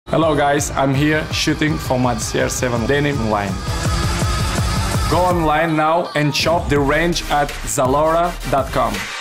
Hello guys, I'm here shooting for my CR7 denim line. Go online now and shop the range at ZALORA.com.